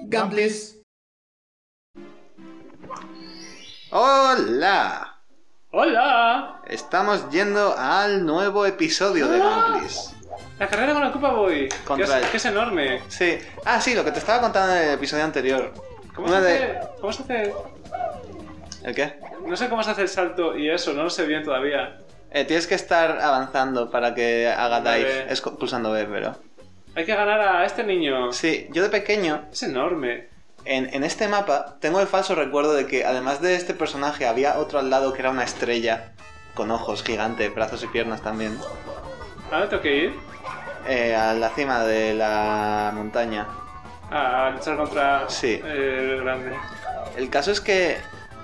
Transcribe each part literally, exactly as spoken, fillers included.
Gamplis. ¡Hola! ¡Hola! Estamos yendo al nuevo episodio de Gamplis. La carrera con la Koopa Boy. Contra que, es, el- que es enorme. Sí. Ah, sí, lo que te estaba contando en el episodio anterior. ¿Cómo Una se, de... hace, ¿Cómo se hace? ¿El qué? No sé cómo se hace el salto y eso, no lo sé bien todavía. Eh, tienes que estar avanzando para que haga dive. Vale. Es co- pulsando B, pero... Hay que ganar a este niño. Sí, yo de pequeño, Es enorme. en, en este mapa, tengo el falso recuerdo de que además de este personaje había otro al lado que era una estrella con ojos gigantes, brazos y piernas también. ¿A dónde tengo que ir? Eh, a la cima de la montaña. A luchar contra Sí. el grande. El caso es que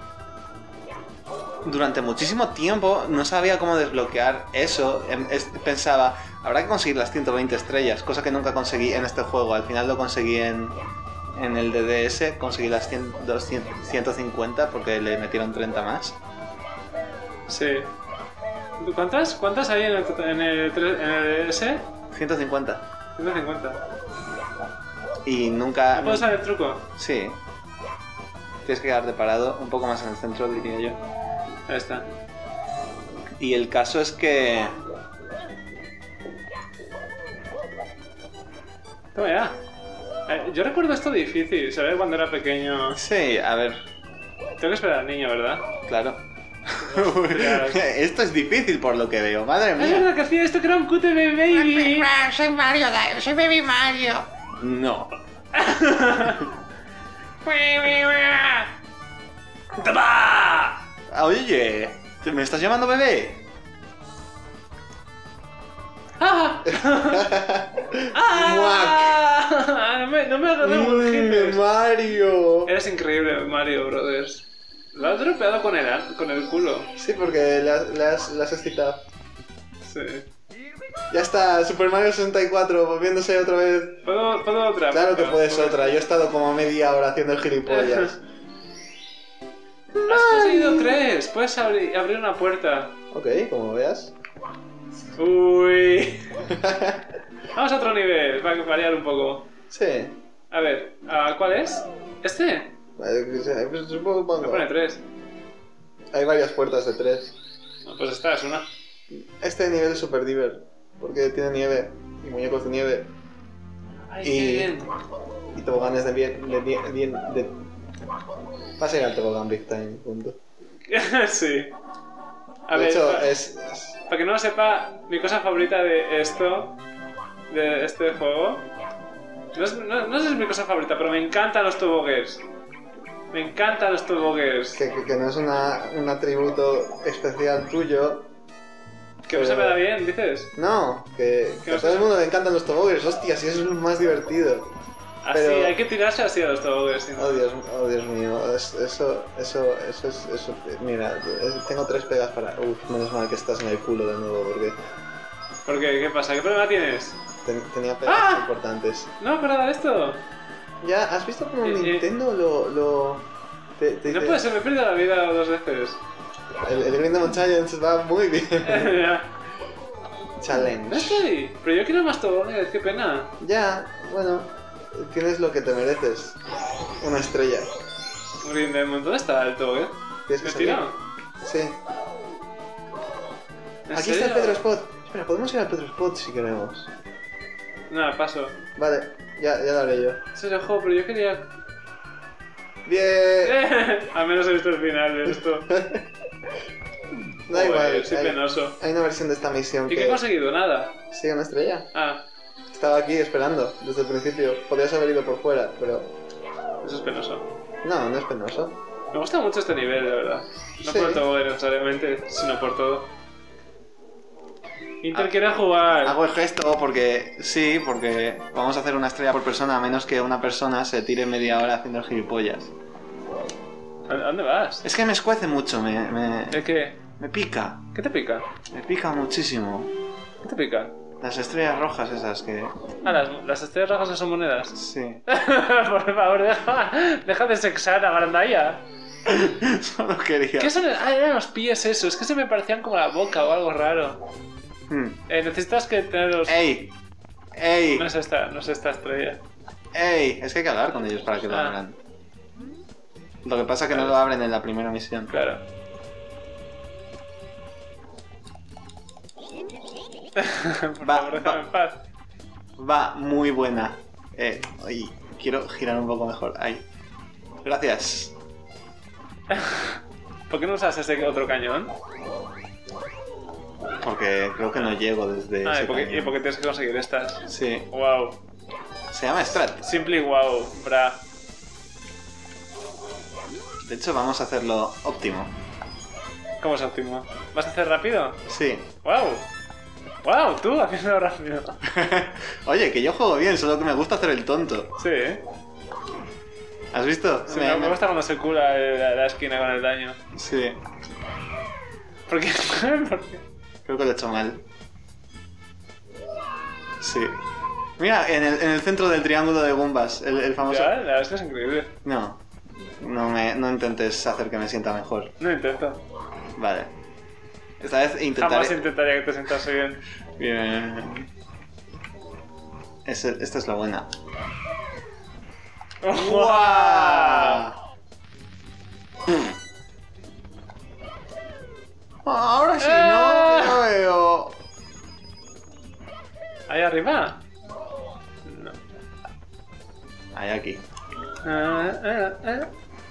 durante muchísimo tiempo no sabía cómo desbloquear eso. Em- es- Pensaba, habrá que conseguir las ciento veinte estrellas, cosa que nunca conseguí en este juego. Al final lo conseguí en, en el D D S, conseguí las cien, doscientos, ciento cincuenta porque le metieron treinta más. Sí. ¿Cuántas? ¿Cuántas hay en el, en el, tre- en el S? ciento cincuenta. ciento cincuenta. Y nunca... ¿No puedo usar el truco? Sí. Tienes que quedarte parado, un poco más en el centro, diría yo. Ahí está. Y el caso es que... Toma ya. Eh, yo recuerdo esto difícil, ¿sabes? Cuando era pequeño. Sí, a ver, Tengo que esperar al niño, ¿verdad? claro. Hostias. Esto es difícil por lo que veo, madre Es mía. verdad que hacía esto que era un cute baby. Soy Mario, soy Baby Mario. No. ¡Toma! Oye, ¿me estás llamando bebé? ¡Ah! ¡Ah! No me, no me agarré Mm, Mario. Eres increíble, Mario Brothers. Lo has dropeado con el, ar- con el culo. Sí, porque le has, le has, le has excitado. Sí. Ya está, Super Mario sesenta y cuatro, volviéndose otra vez. ¿Puedo, ¿puedo otra? Claro que No, puedes no. otra, yo he estado como media hora haciendo el gilipollas. Has conseguido tres. Puedes abrir, abrir una puerta. Ok, como veas. Uy. Vamos a otro nivel, para variar un poco. Sí. A ver, ¿a ¿cuál es? ¿Este? Eh, pues supongo Me que pone tres. hay varias puertas de tres. No, pues esta es una. Este nivel es super diver, porque tiene nieve y muñecos de nieve Ay, Y- qué bien. y toboganes de bien, de bien, bien de... Vas a ir al tobogán Big Time, punto. Sí. A De ver, hecho, pa- es... es- para que no lo sepa, mi cosa favorita de esto, de este juego, no, es, no, no sé si es mi cosa favorita, pero me encantan los toboggers. Me encantan los toboggers. Que, que, que no es una, un atributo especial tuyo. Que no se me da bien, dices. No, que, Que que a no todo se- el mundo le encantan los toboggers. Hostia, si eso es lo más divertido. Así, Pero- hay que tirarse así a los toboggers. ¿sí? Oh Dios, oh, Dios mío, es- eso, eso, eso es, eso, mira, es- tengo tres pegas para... Uf, menos mal que estás en el culo de nuevo, porque ¿Por qué? ¿Qué pasa? ¿Qué problema tienes? ten- tenía pegas ¡Ah! importantes. No, acordaba de esto. Ya, ¿has visto cómo Eh, eh. Nintendo lo... lo te, te No dice, puede ser, me he perdido la vida dos veces. El, el Green Demon Challenge va muy bien. Ya. No Challenge. estoy. Pero yo quiero más toboggers, qué pena. Ya, bueno, tienes lo que te mereces. Una estrella. Green Demon, ¿dónde está el tobogger? Tienes que ¿Me salir. tiro? Sí. ¿En Aquí está el serio? Pedro Spot. Espera, podemos ir al Pedro Spot si queremos. Nada, paso. Vale, ya, ya lo haré yo. Ese es el juego, pero yo quería... Bien. Al menos he visto el final de esto. Da Joder, igual, soy hay, penoso. hay una versión de esta misión ¿Y que... qué he conseguido? Nada. Sí, una estrella. Ah, Estaba aquí esperando desde el principio. Podrías haber ido por fuera, pero... eso es penoso. No, no es penoso. Me gusta mucho este nivel, de verdad. No Sí. por el tobogger necesariamente, sino por todo. Inter Ah. quiere jugar. Hago el gesto porque... Sí, porque vamos a hacer una estrella por persona a menos que una persona se tire media hora haciendo el gilipollas. ¿A dónde vas? Es que me escuece mucho, me, me, ¿El qué? me pica. ¿Qué te pica? Me pica muchísimo. ¿Qué te pica? Las estrellas rojas esas que... Ah, las, las estrellas rojas no son monedas. Sí. Por favor, deja, deja de sexar a Barandaya. Solo quería... ¿Qué son? Ah, eran los pies eso. Es que se me parecían como la boca o algo raro. Hmm. Eh, necesitas que tener los... ¡Ey! ¡Ey! No es esta, no es esta estrella. ¡Ey! Es que hay que hablar con ellos para que lo Ah. abran. Lo que pasa es que no Claro. lo abren en la primera misión. Claro. Por Va, favor, déjame va. en paz. Va muy buena. Eh, ay, quiero girar un poco mejor. Ahí. Gracias. ¿Por qué no usas ese otro cañón? Porque creo que no llego desde Ah, ese ¿y por, qué, cañón. ¿y por qué tienes que conseguir estas? Sí. Wow. Se llama Strat. Simply wow, bra. De hecho, vamos a hacerlo óptimo. ¿Cómo es óptimo? ¿Vas a hacer rápido? Sí. Wow. Wow, tú haciendo rápido. Oye, que yo juego bien, solo que me gusta hacer el tonto. Sí, ¿eh? ¿Has visto? Sí, Me- me, me- me gusta cuando se cura la, la esquina con el daño. Sí. ¿Por qué? ¿Por qué? Creo que lo he hecho mal. Sí. Mira, en el, en el centro del triángulo de Goombas, el, el famoso... Ya, la verdad es que es increíble. No. No, me, no intentes hacer que me sienta mejor. No intento. Vale. Esta vez intentaré... Jamás intentaría que te sientas bien. Bien. Ese- esta es la buena. ¡Guau! Ahora sí, ¡Ah! no, no veo. ¿Ahí arriba? No. Ahí aquí. Ah, ah, ah,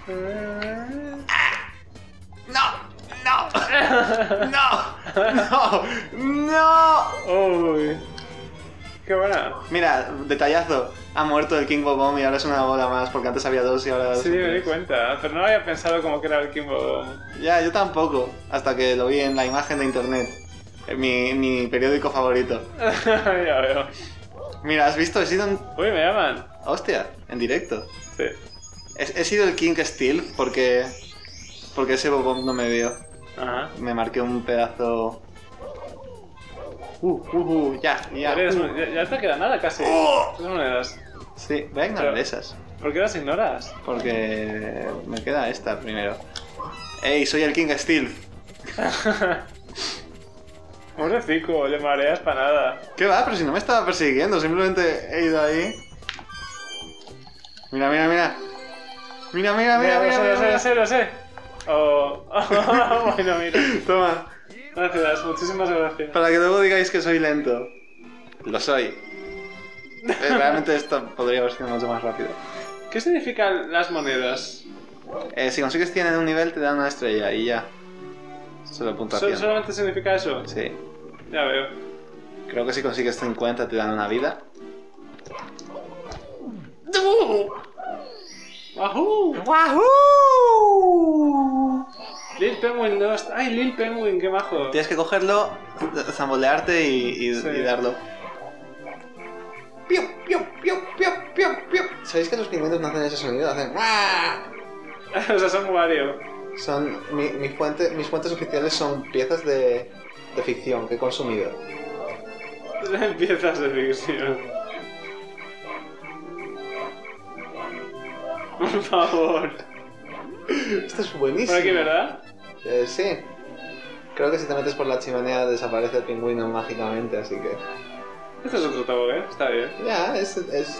ah. No, no, no, no, no. Uy. Qué buena. Mira, detallazo. Ha muerto el King Bomb y ahora es una bola más, porque antes había dos y ahora dos. Sí, me di cuenta, pero no había pensado como que era el Kimbo. Ya, yo tampoco, hasta que lo vi en la imagen de internet. En Mi, mi periódico favorito. Ya veo. Mira, ¿has visto? He sido en... Uy, me llaman. Hostia, en directo. Sí. He, he sido el King Steel porque... Porque ese Bomb no me dio. Ajá. Me marqué un pedazo... Uh, uh, uh, ya, ya. Eres- uh. ya, ya te queda nada casi. ¡Oh! ¿Qué monedas? Sí, voy a ignorar Pero- esas. ¿Por qué las ignoras? Porque me queda esta primero. ¡Ey, soy el King Steel! Pobrecico, le mareas para nada. ¿Qué va? Pero si no me estaba persiguiendo, simplemente he ido ahí. Mira, mira, mira. Mira, mira, mira, lo mira, sé, mira, lo sé, mira. lo sé, lo sé. Oh. Bueno, mira. Toma, Gracias, muchísimas gracias. para que luego digáis que soy lento. Lo soy. Eh, Realmente esto podría haber sido mucho más rápido. ¿Qué significan las monedas? Eh, si consigues cien en un nivel te dan una estrella y ya. Solo ¿Sol- puntuación. ¿Solamente significa eso? Sí. Ya veo. Creo que si consigues cincuenta te dan una vida. ¡Wahoo! ¡Wahoo! Lil Penguin Lost. ¡Ay, Lil Penguin! ¡Qué majo! Tienes que cogerlo, zambolearte y, y, Sí. y darlo. Piu, piu, piu, piu, piu, piu. ¿Sabéis que los pingüinos no hacen ese sonido? Hacen... ¡guau! O sea, son Wario. Son... Mi, mi fuente, mis fuentes oficiales son piezas de, de ficción que he consumido. Piezas de ficción. Por favor. Esto es buenísimo. Por aquí, ¿verdad? Eh, sí. Creo que si te metes por la chimenea desaparece el pingüino mágicamente, así que... Este es otro tobogán, está bien. Ya, es... es...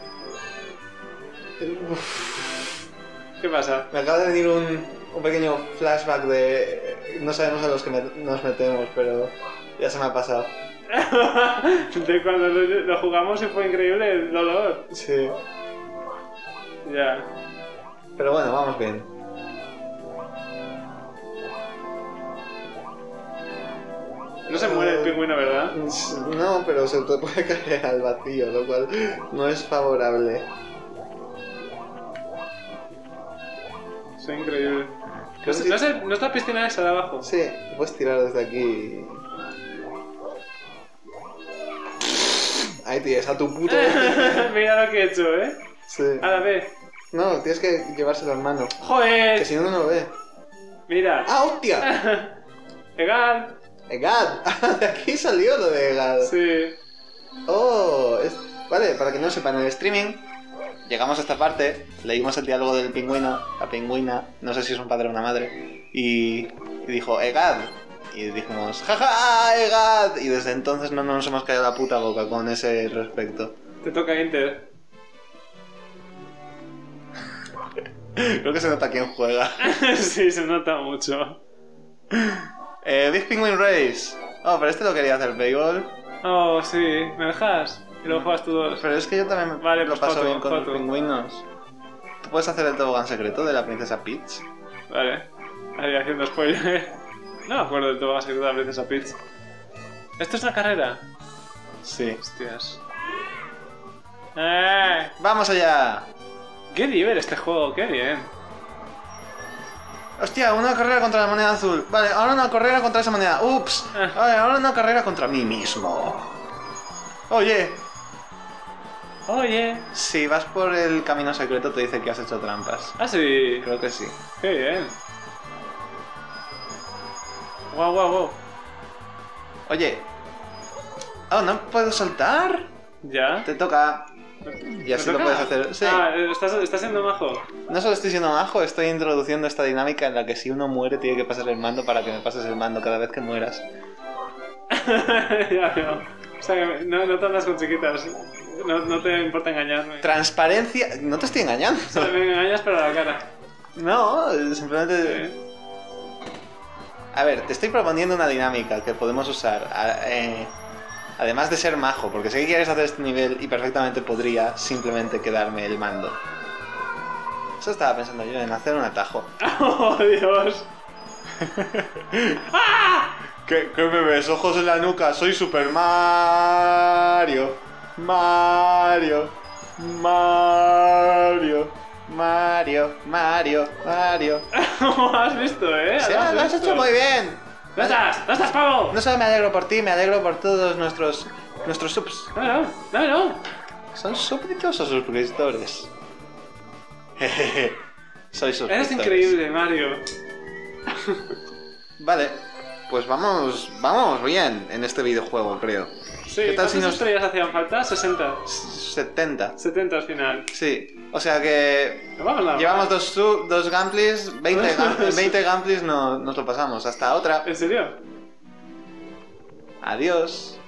Uf. ¿Qué pasa? Me acaba de venir un, un pequeño flashback de... No sabemos a los que me- nos metemos, pero ya se me ha pasado. De cuando lo, lo jugamos y fue increíble el dolor. Sí. Ya. Pero bueno, vamos bien. No se muere el pingüino, ¿verdad? No, pero se te puede caer al vacío, lo cual no es favorable. Es increíble. ¿No es, Sí. no es el- no es la piscina esa de abajo? Sí, te puedes tirar desde aquí. Ahí tienes a tu puto... Mira lo que he hecho, ¿eh? Sí. A la vez. No, tienes que llevárselo en mano. Que ¡Joder! si no, no lo ve. Mira. ¡Ah, hostia! Egal. ¡Egad! De aquí salió lo de Egad. Sí. Oh, es... vale, para que no sepan, en el streaming llegamos a esta parte, leímos el diálogo del pingüino, la pingüina, no sé si es un padre o una madre, y, y dijo Egad. Y dijimos, jaja, Egad. Y desde entonces no nos hemos caído la puta boca con ese respecto. Te toca Inter. Creo que se nota quién juega. Sí, se nota mucho. Eh, Big Penguin Race. Oh, pero este lo quería hacer béisbol. Oh, sí. ¿Me dejas? Y luego juegas tú dos. Pero es que yo también me Vale, lo pues paso foto, bien con foto. los pingüinos. ¿Tú puedes hacer el tobogán secreto de la princesa Peach? Vale. Ahí haciendo spoiler. No me acuerdo del tobogán secreto de la princesa Peach. ¿Esto es una carrera? Sí. Hostias. ¡Eh! ¡Vamos allá! ¡Qué nivel este juego! ¡Qué bien! Hostia, una carrera contra la moneda azul. Vale, ahora una carrera contra esa moneda. Ups. Vale, ahora una carrera contra mí mismo. Oye, Oye. si vas por el camino secreto te dice que has hecho trampas. Ah, sí. Creo que sí. ¡Qué bien! ¡Guau, guau, guau! Oye. Oh, ¿no puedo saltar? ¿Ya? Te toca. Y así ¿Me lo toca? puedes hacer. Sí. Ah, ¿estás, estás siendo majo? No solo estoy siendo majo, estoy introduciendo esta dinámica en la que si uno muere tiene que pasar el mando para que me pases el mando cada vez que mueras. Ya veo. O sea, que no, no te andas con chiquitas. No, no te importa engañarme. Transparencia. No te estoy engañando. O sea, me engañas pero a la cara. No, simplemente. Sí. A ver, te estoy proponiendo una dinámica que podemos usar. a- eh, además de ser majo, porque sé que quieres hacer este nivel y perfectamente podría simplemente quedarme el mando. Eso estaba pensando yo, en hacer un atajo. ¡Oh, Dios! ¿Qué, qué me ves? Ojos en la nuca, soy Super Mario. Mario. Mario. Mario. Mario. Mario. ¿Has visto, eh? Sí, ¿Lo has lo has visto? hecho muy bien. ¿Dónde estás? ¿Dónde estás, pavo? No solo me alegro por ti, me alegro por todos nuestros nuestros subs. No, no, no, no. ¿Son súbditos o suscriptores? Jejeje. Soy suscriptores. Eres increíble, Mario. Vale, pues vamos, vamos bien en este videojuego, creo. Sí, ¿Qué tal si ¿cuántas nos- estrellas hacían falta? sesenta. setenta. setenta al final. Sí, o sea que Vamos la llevamos dos, sub- dos gameplays, veinte, gam- veinte gameplays no, nos lo pasamos. Hasta otra. ¿En serio? Adiós.